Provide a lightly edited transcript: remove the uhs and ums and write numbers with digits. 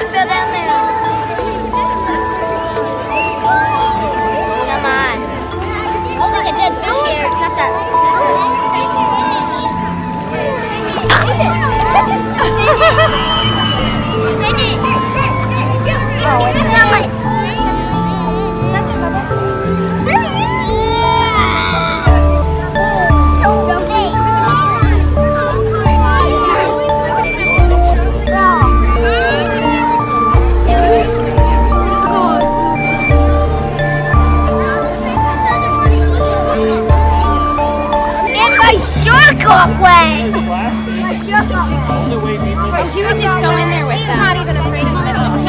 fish fell down there. Come on. Oh, look, a dead fish here. It's not that. Oh, it's not like. Touch it, Bubba. So big. And my shark away. My shark away. He would just go in there with them. He's not even afraid of me.